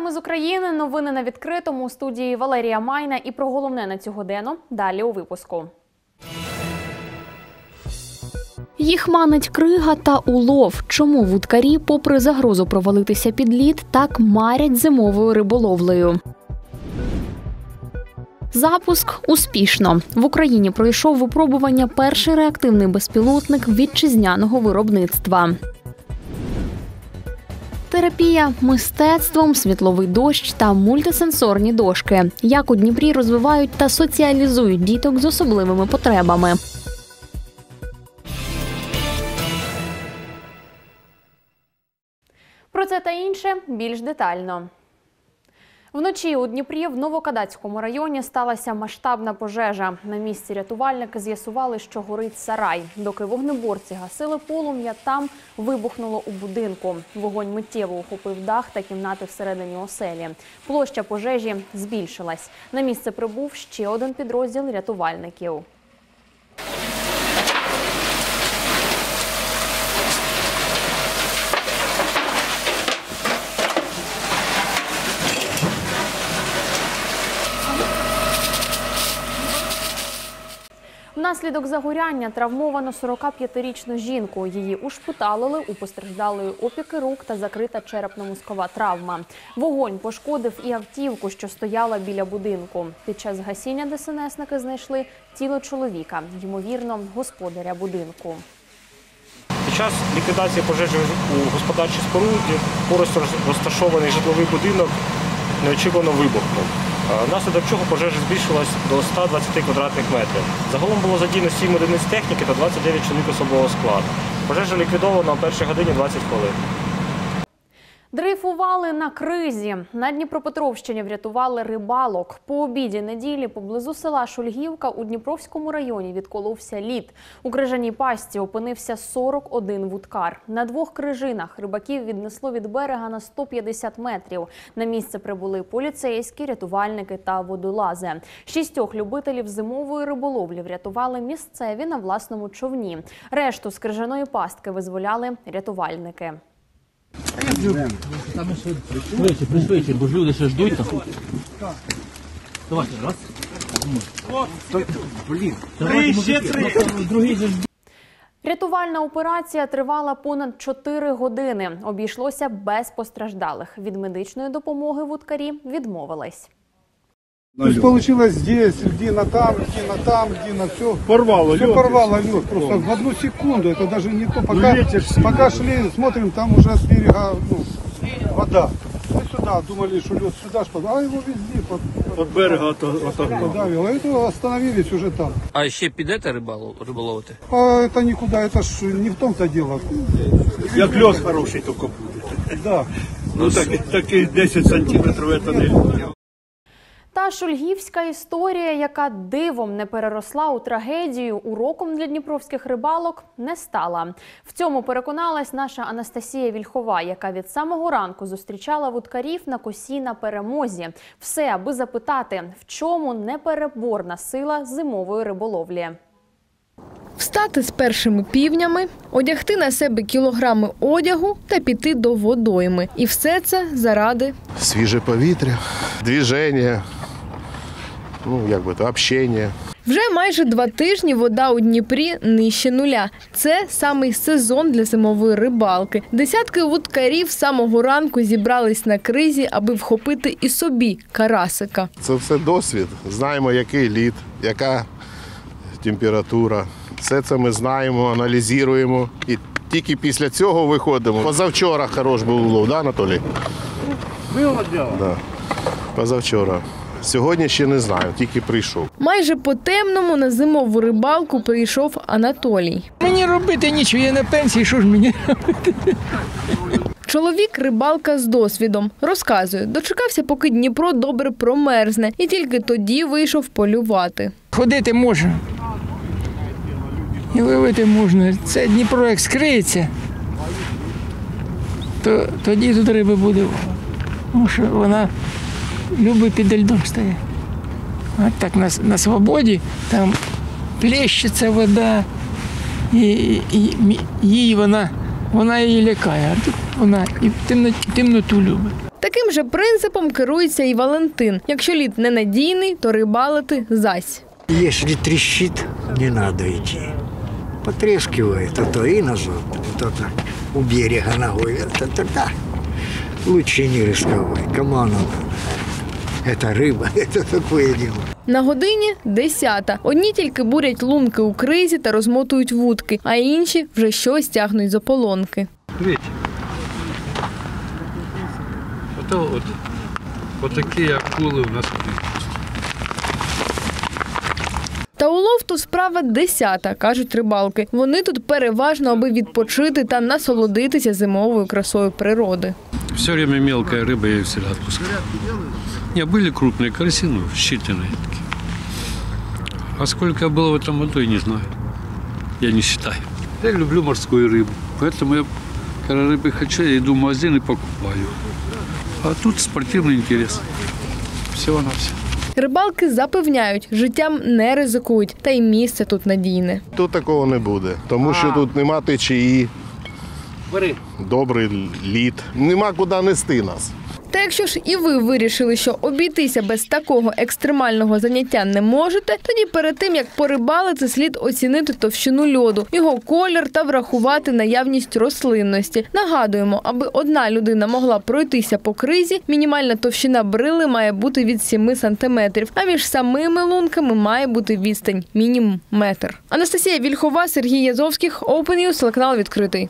Вітаємо з України. Новини на відкритому. У студії Валерія Майна. І про головне на цю годину далі у випуску. Їх манить крига та улов. Чому вудкарі, попри загрозу провалитися під лід, так марять зимовою риболовлею? Запуск успішно. В Україні пройшов випробування перший реактивний безпілотник вітчизняного виробництва. Терапія мистецтвом, світловий дощ та мультисенсорні дошки. Як у Дніпрі розвивають та соціалізують діток з особливими потребами. Про це та інше більш детально. Вночі у Дніпрі в Новокадацькому районі сталася масштабна пожежа. На місці рятувальники з'ясували, що горить сарай. Доки вогнеборці гасили полум'я, там вибухнуло у будинку. Вогонь миттєво охопив дах та кімнати всередині оселі. Площа пожежі збільшилась. На місце прибув ще один підрозділ рятувальників. Внаслідок загоряння травмовано 45-річну жінку. Її ушпиталили, у постраждалої опіки рук та закрита черепно-мозкова травма. Вогонь пошкодив і автівку, що стояла біля будинку. Під час гасіння ДСНСники знайшли тіло чоловіка, ймовірно, господаря будинку. Під час ліквідації пожежі у господарчій споруді поруч розташований житловий будинок неочікувано вибухнув. Внаслідок чого пожежа збільшилась до 120 квадратних метрів. Загалом було задіяно 7 одиниць техніки та 29 чоловік особового складу. Пожежа ліквідована о 1 годині 20 хвилин. Дрейфували на кризі. На Дніпропетровщині врятували рибалок. По обіді неділі поблизу села Шульгівка у Дніпровському районі відколовся лід. У крижаній пастці опинився 41 вудкар. На двох крижинах рибаків віднесло від берега на 150 метрів. На місце прибули поліцейські, рятувальники та водолази. 6 любителів зимової риболовлі врятували місцеві на власному човні. Решту з крижаної пастки визволяли рятувальники. Пришвидше, бо ж люди ще ждуть. Давайте, раз. Рятувальна операція тривала понад 4 години. Обійшлося без постраждалих. Від медичної допомоги вудкарі відмовились. То есть получилось здесь, льдина там, все. Порвало лед. Все порвало лед. Просто в одну секунду, это даже не то. Пока шли, смотрим, там уже с берега вода. Мы сюда думали, что лед сюда ж а его везде От берега подавило. Это остановились уже там. А ще підете риболовити? А это никуда, это ж не в том-то дело. Як лед хороший тільки буде. Да. Ну такий 10 сантиметрів це не. Та шульгівська історія, яка дивом не переросла у трагедію, уроком для дніпровських рибалок не стала. В цьому переконалась наша Анастасія Вільхова, яка від самого ранку зустрічала вудкарів на косі на перемозі. Все, аби запитати, в чому непереборна сила зимової риболовлі. Встати з першими півнями, одягти на себе кілограми одягу та піти до водойми. І все це заради свіже повітря, движення, общення. Вже майже 2 тижні вода у Дніпрі нижче нуля. Це самий сезон для зимової рибалки. Десятки вудкарів з самого ранку зібрались на кризі, аби вхопити і собі карасика. Це все досвід. Знаємо, який лід, яка температура. Все це ми знаємо, аналізуємо і тільки після цього виходимо. Позавчора хорош був улов, да, Анатолій? Було діло? Да. Позавчора. Сьогодні ще не знаю, тільки прийшов. Майже по темному на зимову рибалку прийшов Анатолій. Мені робити нічого, я на пенсії, що ж мені робити? Чоловік – рибалка з досвідом. Розказує, дочекався, поки Дніпро добре промерзне, і тільки тоді вийшов полювати. Ходити можна. І ловити можна. Це Дніпро як скриється, то тоді тут риби буде. Тому що вона любить під льдом стояти. А так на свободі, там плещеться вода, і її вона її лякає, а тут вона і темноту любить. Таким же принципом керується і Валентин. Якщо лід ненадійний, то рибалити зась. Если трещит, не надо идти. Потрескивает, а то и назад, то так у берега ногой. Это тогда лучше не рисковать. Кому оно надо? Это рыба, это такое дело. На годині 10-та. Одні тільки бурять лунки у кризі та розмотують вудки, а інші вже щось тягнуть з ополонки. Видите? Вот такие акулы у нас. Та улов – то справа 10-та, кажуть рибалки. Вони тут переважно, аби відпочити та насолодитися зимовою красою природи. Все время мелкая рыба, я ее всегда отпускаю. Не, были крупные караси, но считанные такие. А сколько было в этом году, я не знаю. Я не считаю. Я люблю морскую рыбу. Поэтому я, когда рыбы хочу, я иду в магазин и покупаю. А тут спортивный интерес. Всего-навсего. Рибалки запевняють, життям не ризикують, та й місце тут надійне. Тут такого не буде, тому що тут нема течії, добрий лід, нема куди нести нас. Та якщо ж і ви вирішили, що обійтися без такого екстремального заняття не можете, тоді перед тим, як порибалити, слід оцінити товщину льоду, його колір та врахувати наявність рослинності. Нагадуємо, аби одна людина могла пройтися по кризі, мінімальна товщина брили має бути від 7 сантиметрів, а між самими лунками має бути відстань – мінімум метр. Анастасія Вільхова, Сергій Язовських, Open News, телеканал «Відкритий».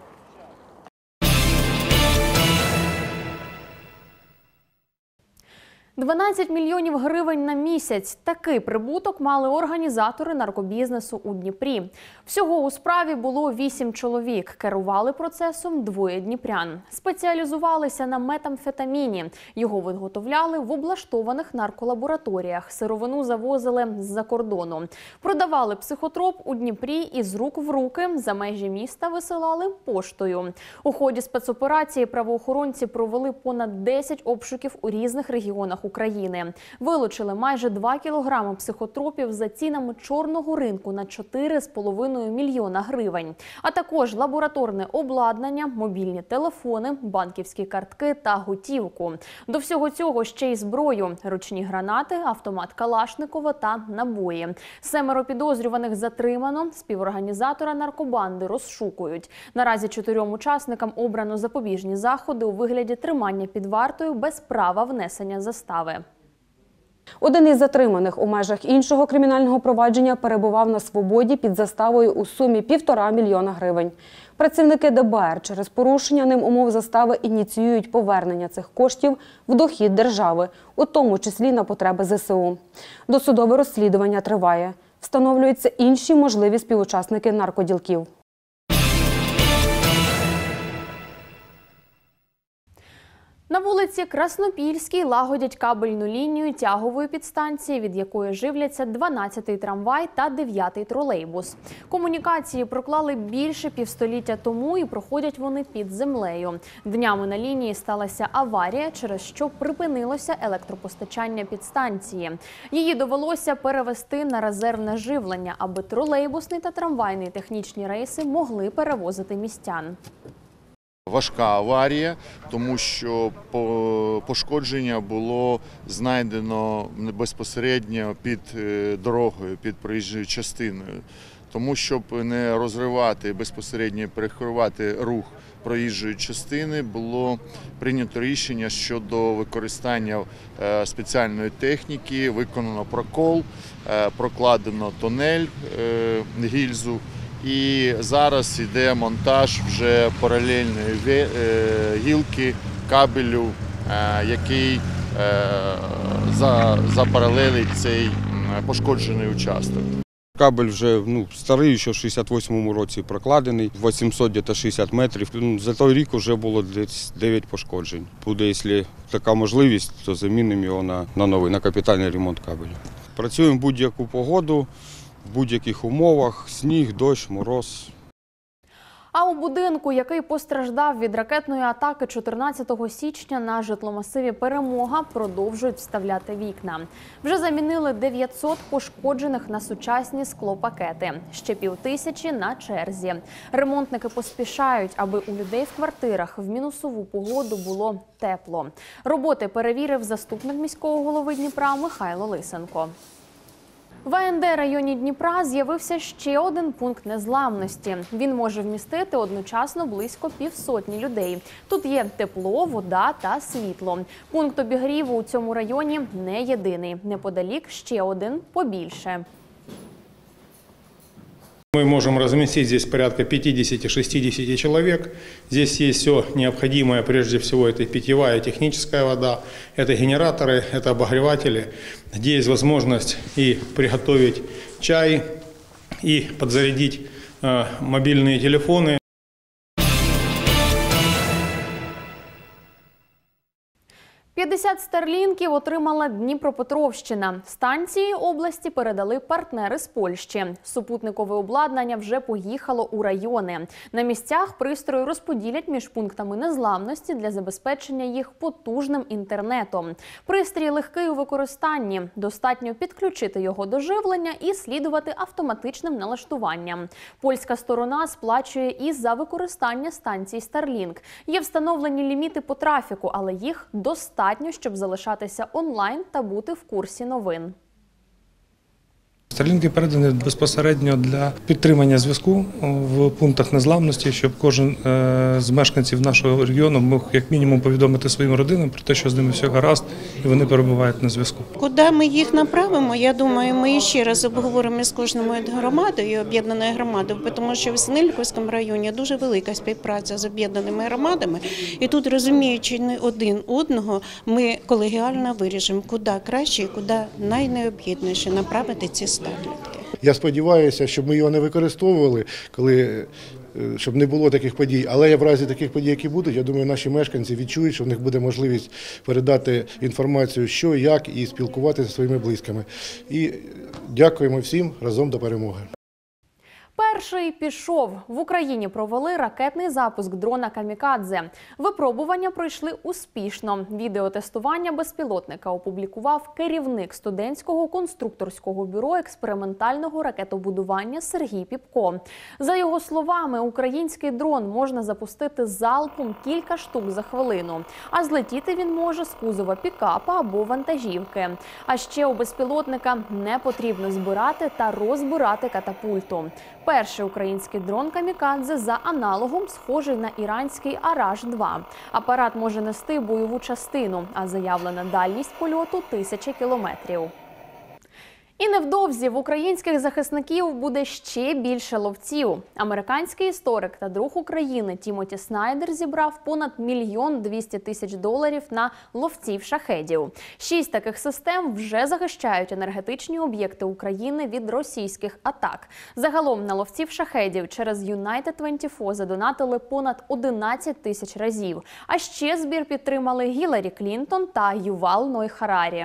12 мільйонів гривень на місяць. Такий прибуток мали організатори наркобізнесу у Дніпрі. Всього у справі було 8 чоловік. Керували процесом 2 дніпрян. Спеціалізувалися на метамфетаміні. Його виготовляли в облаштованих нарколабораторіях. Сировину завозили з-за кордону. Продавали психотроп у Дніпрі і з рук в руки за межі міста висилали поштою. У ході спецоперації правоохоронці провели понад 10 обшуків у різних регіонах України. Вилучили майже 2 кілограми психотропів за цінами чорного ринку на 4,5 мільйона гривень. А також лабораторне обладнання, мобільні телефони, банківські картки та готівку. До всього цього ще й зброю – ручні гранати, автомат Калашникова та набої. 7 підозрюваних затримано, співорганізатора наркобанди розшукують. Наразі 4 учасникам обрано запобіжні заходи у вигляді тримання під вартою без права внесення застави. Один із затриманих у межах іншого кримінального провадження перебував на свободі під заставою у сумі 1,5 мільйона гривень. Працівники ДБР через порушення ним умов застави ініціюють повернення цих коштів в дохід держави, у тому числі на потреби ЗСУ. Досудове розслідування триває. Встановлюються інші можливі співучасники наркоділків. На вулиці Краснопільській лагодять кабельну лінію тягової підстанції, від якої живляться 12-й трамвай та 9-й тролейбус. Комунікації проклали більше півстоліття тому і проходять вони під землею. Днями на лінії сталася аварія, через що припинилося електропостачання підстанції. Її довелося перевести на резервне живлення, аби тролейбусний та трамвайний технічні рейси могли перевозити містян. Важка аварія, тому що пошкодження було знайдено безпосередньо під дорогою, під проїжджою частиною. Тому, щоб не розривати, безпосередньо перекривати рух проїжджої частини, було прийнято рішення щодо використання спеціальної техніки, виконано прокол, прокладено тунель, гільзу. І зараз йде монтаж вже паралельної гілки, кабелю, який запаралелить цей пошкоджений участок. Кабель вже старий, ще в 68-му році прокладений, 860 метрів. За той рік вже було десь 9 пошкоджень. Буде, якщо така можливість, то замінимо його на новий, на капітальний ремонт кабелю. Працюємо в будь-яку погоду, в будь-яких умовах – сніг, дощ, мороз. А у будинку, який постраждав від ракетної атаки 14 січня на житломасиві «Перемога», продовжують вставляти вікна. Вже замінили 900 пошкоджених на сучасні склопакети. Ще 5000 на черзі. Ремонтники поспішають, аби у людей в квартирах в мінусову погоду було тепло. Роботи перевірив заступник міського голови Дніпра Михайло Лисенко. В АНД районі Дніпра з'явився ще один пункт незламності. Він може вмістити одночасно близько 500 людей. Тут є тепло, вода та світло. Пункт обігріву у цьому районі не єдиний. Неподалік ще один побільше. Мы можем разместить здесь порядка 50-60 человек. Здесь есть все необходимое, прежде всего это питьевая и техническая вода, это генераторы, это обогреватели, где есть возможность и приготовить чай, и подзарядить мобильные телефоны. – 50 старлінків отримала Дніпропетровщина. Станції області передали партнери з Польщі. Супутникове обладнання вже поїхало у райони. На місцях пристрої розподілять між пунктами незламності для забезпечення їх потужним інтернетом. Пристрій легкий у використанні. Достатньо підключити його до живлення і слідувати автоматичним налаштуванням. Польська сторона сплачує і за використання станцій Starlink. Є встановлені ліміти по трафіку, але їх достатньо, щоб залишатися онлайн та бути в курсі новин. Старлінки передані безпосередньо для підтримання зв'язку в пунктах незламності, щоб кожен з мешканців нашого регіону мог як мінімум повідомити своїм родинам про те, що з ними все гаразд і вони перебувають на зв'язку. Куди ми їх направимо, я думаю, ми ще раз обговоримо з кожною громадою, об'єднаною громадою, тому що в Синельниківському районі дуже велика співпраця з об'єднаними громадами. І тут, розуміючи не один одного, ми колегіально вирішимо, куди краще і куди найнеобхідніше направити ці старлінки. Я сподіваюся, щоб ми його не використовували, щоб не було таких подій. Але в разі таких подій, які будуть, я думаю, наші мешканці відчують, що в них буде можливість передати інформацію, що, як, і спілкуватися зі своїми близькими. І дякуємо всім, разом до перемоги. Перший пішов. В Україні провели ракетний запуск дрона «Камікадзе». Випробування пройшли успішно. Відеотестування безпілотника опублікував керівник студентського конструкторського бюро експериментального ракетобудування Сергій Піпко. За його словами, український дрон можна запустити залпом кілька штук за хвилину. А злетіти він може з кузова пікапа або вантажівки. А ще у безпілотника не потрібно збирати та розбирати катапульту. Перший український дрон «Камікадзе» за аналогом схожий на іранський «Араш-2». Апарат може нести бойову частину, а заявлена дальність польоту – 1000 кілометрів. І невдовзі в українських захисників буде ще більше ловців. Американський історик та друг України Тімоті Снайдер зібрав понад $1 200 000 на ловців шахедів. 6 таких систем вже захищають енергетичні об'єкти України від російських атак. Загалом на ловців шахедів через United24 задонатили понад 11 тисяч разів. А ще збір підтримали Гіларі Клінтон та Ювал Ной Харарі.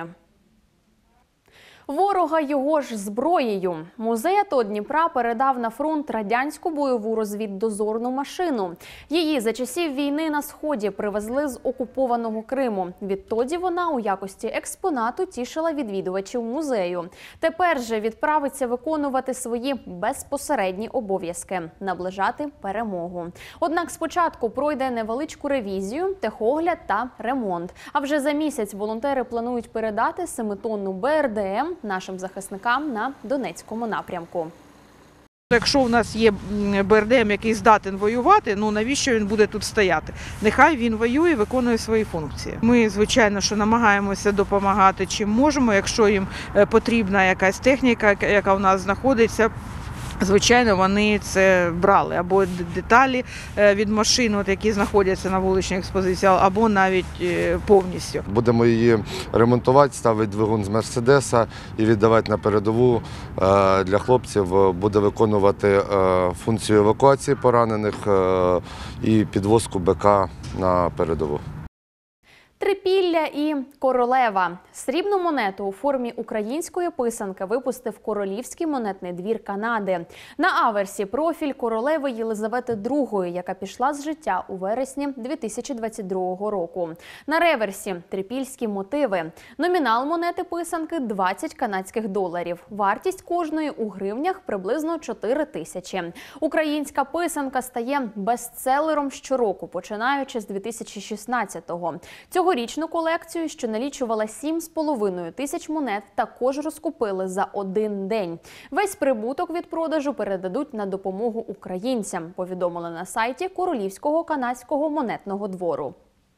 Ворога його ж зброєю. Музей АТО Дніпра передав на фронт радянську бойову розвіддозорну машину. Її за часів війни на Сході привезли з окупованого Криму. Відтоді вона у якості експонату тішила відвідувачів музею. Тепер же відправиться виконувати свої безпосередні обов'язки – наближати перемогу. Однак спочатку пройде невеличку ревізію, техогляд та ремонт. А вже за місяць волонтери планують передати 7-тонну БРДМ нашим захисникам на Донецькому напрямку. Якщо у нас є БРДМ, який здатен воювати, навіщо він буде тут стояти? Нехай він воює, виконує свої функції. Ми, звичайно, що намагаємося допомагати чим можемо. Якщо їм потрібна якась техніка, яка у нас знаходиться, звичайно, вони це брали. Або деталі від машин, які знаходяться на вуличній експозиції, або навіть повністю. Будемо її ремонтувати, ставити двигун з Мерседеса і віддавати на передову для хлопців. Буде виконувати функцію евакуації поранених і підвозку БК на передову. Трипілля і королева. Срібну монету у формі української писанки випустив Королівський монетний двір Канади. На аверсі профіль королеви Єлизавети II, яка пішла з життя у вересні 2022 року. На реверсі – трипільські мотиви. Номінал монети писанки – 20 канадських доларів. Вартість кожної у гривнях – приблизно 4 тисячі. Українська писанка стає бестселером щороку, починаючи з 2016-го. Цьогорічну колекцію, що налічувала 7,5 тисяч монет, також розкупили за один день. Весь прибуток від продажу передадуть на допомогу українцям, повідомили на сайті Королівського канадського монетного двору.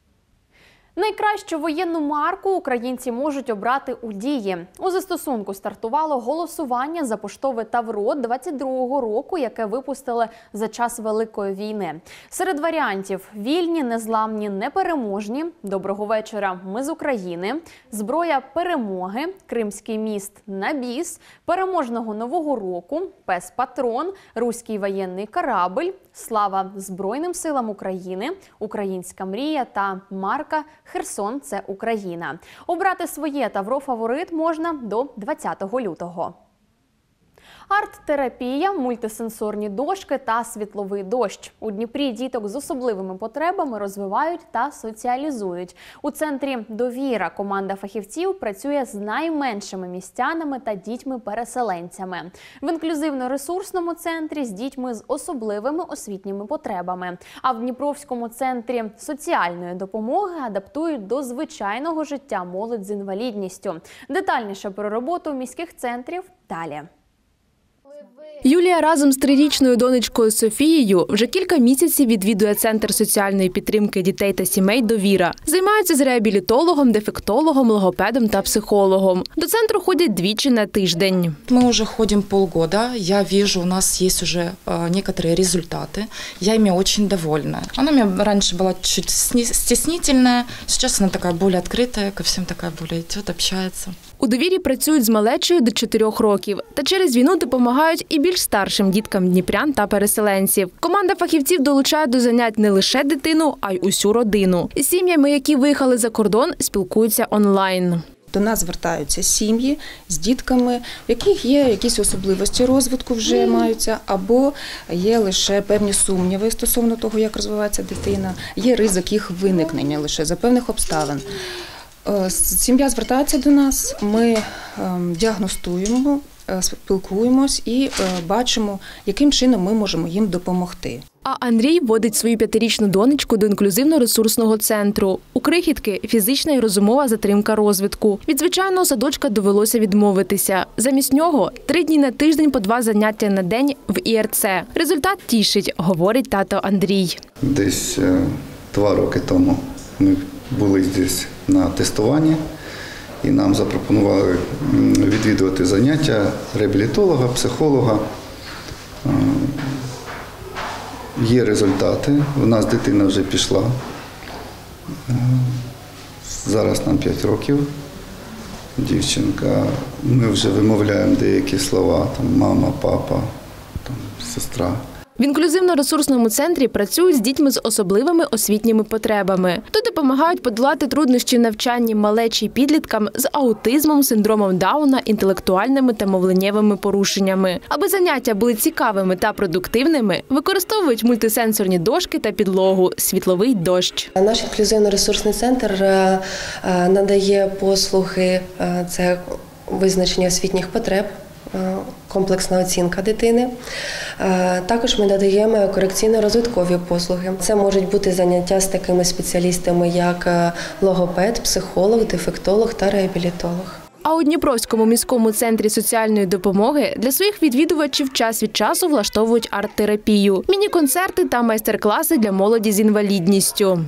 Найкращу воєнну марку українці можуть обрати у Дії. У застосунку стартувало голосування за поштове тавро 22-го року, яке випустили за час Великої війни. Серед варіантів – вільні, незламні, непереможні, доброго вечора, ми з України, зброя перемоги, кримський міст на біс, переможного нового року, пес-патрон, руський воєнний корабль, слава Збройним силам України, українська мрія та марка «Херсон – це Україна». Обрати своє тавро-фаворит можна до 20 лютого. Арт-терапія, мультисенсорні дошки та світловий дощ. У Дніпрі діток з особливими потребами розвивають та соціалізують. У центрі «Довіра» команда фахівців працює з найменшими містянами та дітьми-переселенцями. В інклюзивно-ресурсному центрі з дітьми з особливими освітніми потребами. А в Дніпровському центрі соціальної допомоги адаптують до звичайного життя молодь з інвалідністю. Детальніше про роботу міських центрів далі. Юлія разом з 3-річною донечкою Софією вже кілька місяців відвідує Центр соціальної підтримки дітей та сімей «Довіра». Займаються з реабілітологом, дефектологом, логопедом та психологом. До центру ходять двічі на тиждень. Мы уже ходим полгода. Я вижу, у нас есть уже некоторые результаты. Я ими очень довольна. Она у меня раньше была чуть стеснительная, сейчас она такая более открытая, ко всем такая более идет, общается. У «Довірі» працюють з малечою до 4 років. Та через війну допомагають і більш старшим діткам дніпрян та переселенців. Команда фахівців долучає до занять не лише дитину, а й усю родину. З сім'ями, які виїхали за кордон, спілкуються онлайн. До нас звертаються сім'ї з дітками, в яких є якісь особливості розвитку вже маються, або є лише певні сумніви стосовно того, як розвивається дитина, є ризик їх виникнення лише за певних обставин. Сім'я звертається до нас, ми діагностуємо, спілкуємось і бачимо, яким чином ми можемо їм допомогти. А Андрій водить свою 5-річну донечку до інклюзивно-ресурсного центру. У крихітки – фізична і розумова затримка розвитку. Від звичайного садочка довелося відмовитися. Замість нього – 3 дні на тиждень по 2 заняття на день в ІРЦ. Результат тішить, говорить тато Андрій. Десь 2 роки тому ми були тут на тестуванні і нам запропонували відвідувати заняття реабілітолога, психолога. Є результати. У нас дитина вже пішла. Зараз нам 5 років. Дівчинка. Ми вже вимовляємо деякі слова, там мама, папа, там, сестра. В інклюзивно-ресурсному центрі працюють з дітьми з особливими освітніми потребами. Тут допомагають подолати труднощі в навчанні малечі й підліткам з аутизмом, синдромом Дауна, інтелектуальними та мовленнєвими порушеннями. Аби заняття були цікавими та продуктивними, використовують мультисенсорні дошки та підлогу «Світловий дощ». Наш інклюзивно-ресурсний центр надає послуги, це визначення освітніх потреб, комплексна оцінка дитини. Також ми надаємо корекційно-розвиткові послуги. Це можуть бути заняття з такими спеціалістами, як логопед, психолог, дефектолог та реабілітолог. А у Дніпровському міському центрі соціальної допомоги для своїх відвідувачів час від часу влаштовують арт-терапію, міні-концерти та майстер-класи для молоді з інвалідністю.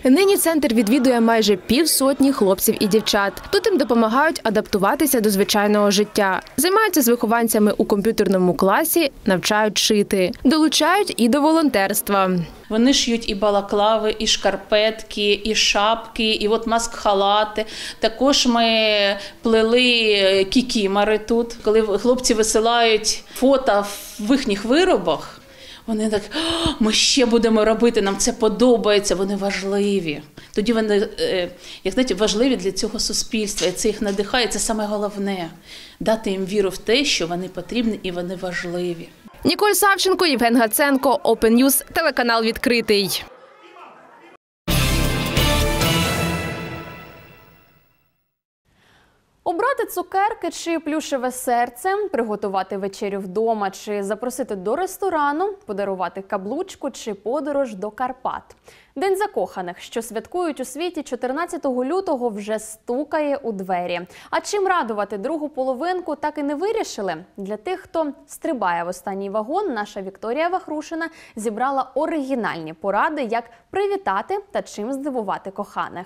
Нині центр відвідує майже 50 хлопців і дівчат. Тут їм допомагають адаптуватися до звичайного життя. Займаються з вихованцями у комп'ютерному класі, навчають шити. Долучають і до волонтерства. Вони шьють і балаклави, і шкарпетки, і шапки, і от маск-халати. Також ми плели кікімори тут. Коли хлопці висилають фото в їхніх виробах, вони так: ми ще будемо робити, нам це подобається, вони важливі. Тоді вони, як знаєте, важливі для цього суспільства, і це їх надихає, це саме головне – дати їм віру в те, що вони потрібні і вони важливі. Ніколь Савченко, Євген Гаценко, Open News, телеканал «Відкритий». Обрати цукерки чи плюшеве серце, приготувати вечерю вдома чи запросити до ресторану, подарувати каблучку чи подорож до Карпат. День закоханих, що святкують у світі 14 лютого, вже стукає у двері. А чим радувати другу половинку, так і не вирішили? Для тих, хто стрибає в останній вагон, наша Вікторія Вахрушина зібрала оригінальні поради, як привітати та чим здивувати коханих.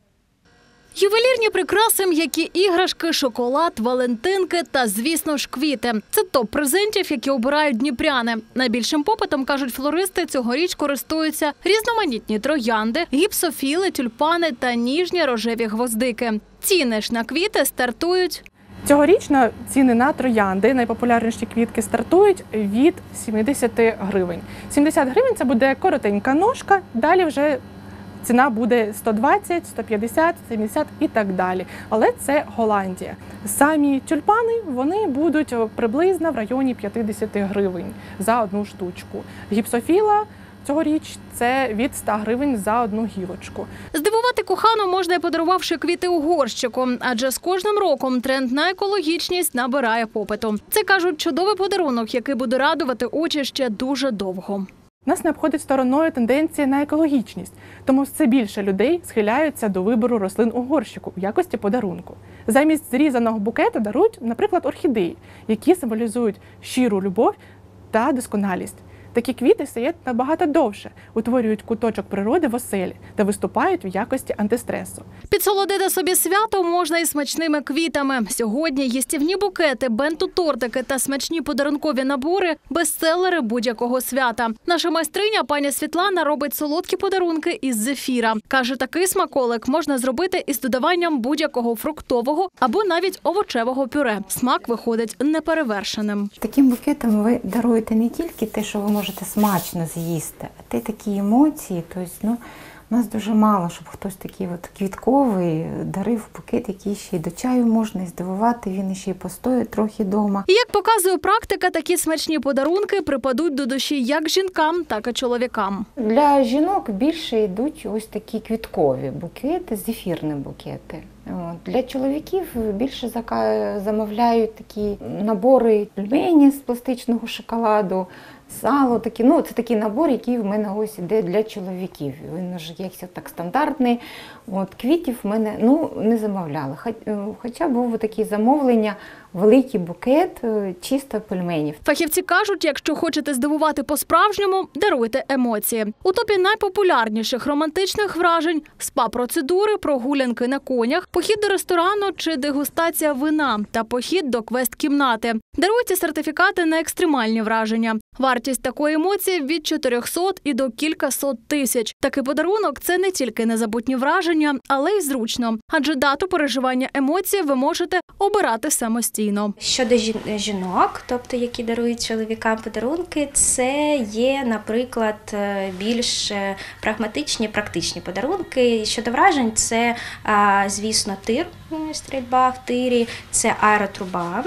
Ювелірні прикраси, м'які іграшки, шоколад, валентинки та, звісно ж, квіти. Це топ презентів, які обирають дніпряни. Найбільшим попитом, кажуть флористи, цьогоріч користуються різноманітні троянди, гіпсофіли, тюльпани та ніжні рожеві гвоздики. Ціни ж на квіти стартують. Цьогорічно ціни на троянди, найпопулярніші квітки, стартують від 70 гривень. 70 гривень – це буде коротенька ножка, далі вже ціна буде 120, 150, 70 і так далі. Але це Голландія. Самі тюльпани, вони будуть приблизно в районі 50 гривень за одну штучку. Гіпсофіла цьогоріч це від 100 гривень за одну гілочку. Здивувати кохану можна й подарувавши квіти у горщику, адже з кожним роком тренд на екологічність набирає попиту. Це, кажуть, чудовий подарунок, який буде радувати очі ще дуже довго. Нас не обходить стороною тенденція на екологічність, тому все більше людей схиляються до вибору рослин у горщику в якості подарунку. Замість зрізаного букету дарують, наприклад, орхідеї, які символізують щиру любов та досконалість. Такі квіти стоять набагато довше, утворюють куточок природи в оселі та виступають в якості антистресу. Підсолодити собі свято можна і смачними квітами. Сьогодні їстівні букети, бенту-тортики та смачні подарункові набори – бестселери будь-якого свята. Наша майстриня пані Світлана робить солодкі подарунки із зефіра. Каже, такий смаколик можна зробити із додаванням будь-якого фруктового або навіть овочевого пюре. Смак виходить неперевершеним. Таким букетом ви даруєте не тільки те, що ви можете смачно з'їсти, а те такі емоції. Тобто, у нас дуже мало, щоб хтось такий квітковий дарив букет, який ще й до чаю можна і здивувати, він ще й постоїть трохи вдома. І як показує практика, такі смачні подарунки припадуть до душі як жінкам, так і чоловікам. Для жінок більше йдуть ось такі квіткові букети, зефірні букети. Для чоловіків більше замовляють такі набори пельмені з пластичного шоколаду, сало, такі, це такий набор, який в мене ось іде для чоловіків. Він вже якийсь так стандартний. Квітів в мене не замовляли. Хоча був таке замовлення, великий букет чисто пельменів. Фахівці кажуть, якщо хочете здивувати по-справжньому, даруйте емоції. У топі найпопулярніших романтичних вражень – спа-процедури, прогулянки на конях, похід до ресторану чи дегустація вина та похід до квест-кімнати. Даруйте сертифікати на екстремальні враження. Вартість такої емоції від 400 і до кількасот тисяч. Такий подарунок – це не тільки незабутні враження, але й зручно. Адже дату переживання емоцій ви можете обирати самостійно. Щодо жінок, тобто які дарують чоловікам подарунки, це є, наприклад, більш прагматичні, практичні подарунки. Щодо вражень, це, звісно, тир, стрільба в тирі, це аеротруба.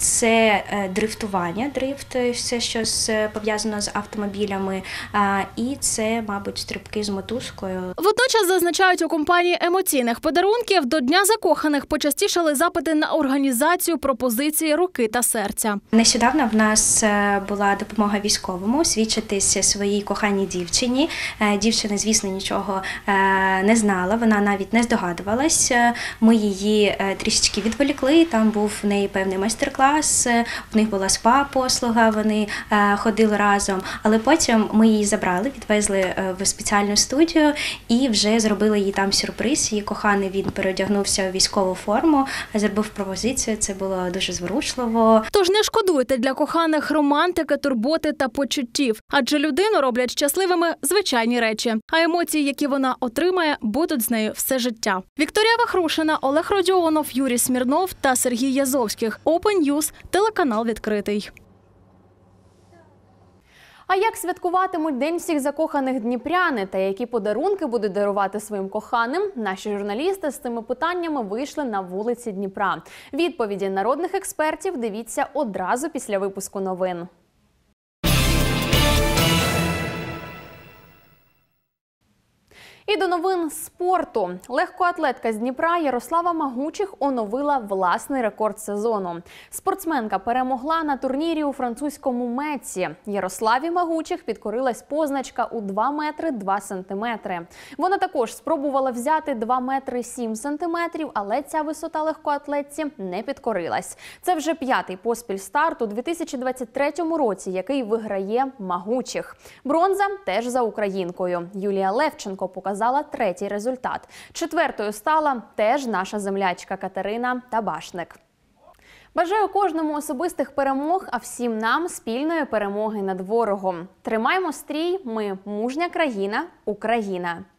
Це дрифтування, дрифт, все, що пов'язано з автомобілями, і це, мабуть, стрибки з мотузкою. Водночас зазначають у компанії емоційних подарунків, до Дня закоханих почастішали запити на організацію пропозиції руки та серця. Нещодавно в нас була допомога військовому свідчитися своїй коханій дівчині. Дівчина, звісно, нічого не знала, вона навіть не здогадувалась. Ми її трішечки відволікли, там був в неї певний майстер-клас. клас, в них була спа-послуга, вони ходили разом. Але потім ми її забрали, відвезли в спеціальну студію і вже зробили їй там сюрприз. Її коханий, він переодягнувся у військову форму, зробив пропозицію, це було дуже зворушливо. Тож не шкодуйте для коханих романтики, турботи та почуттів, адже людину роблять щасливими звичайні речі, а емоції, які вона отримає, будуть з нею все життя. Вікторія Вахрушина, Олег Родіонов, Юрій Смірнов та Сергій Язовських. Open News, телеканал «Відкритий». А як святкуватимуть День всіх закоханих дніпряни та які подарунки будуть дарувати своїм коханим, наші журналісти з цими питаннями вийшли на вулиці Дніпра. Відповіді народних експертів дивіться одразу після випуску новин. І до новин спорту. Легкоатлетка з Дніпра Ярослава Магучих оновила власний рекорд сезону. Спортсменка перемогла на турнірі у французькому Метці. Ярославі Магучих підкорилась позначка у 2 метри 2 сантиметри. Вона також спробувала взяти 2 метри 7 сантиметрів, але ця висота легкоатлетці не підкорилась. Це вже 5-й поспіль старт у 2023 році, який виграє Магучих. Бронза теж за українкою. Юлія Левченко показала 3-й результат. 4-ю стала теж наша землячка Катерина Табашник. Бажаю кожному особистих перемог, а всім нам спільної перемоги над ворогом. Тримаймо стрій, ми мужня країна, Україна.